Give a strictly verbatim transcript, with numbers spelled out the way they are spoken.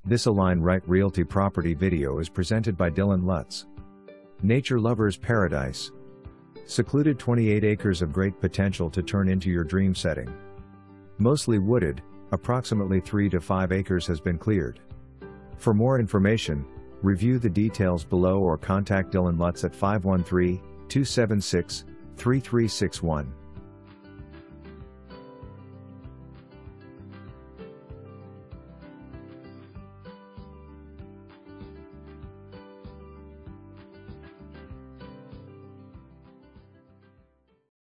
This Align Right Realty property video is presented by Dylan Lutts. Nature Lover's Paradise. Secluded, twenty-eight acres of great potential to turn into your dream setting. Mostly wooded, approximately three to five acres has been cleared. For more information, review the details below or contact Dylan Lutts at five one three, two seven six, three three six one.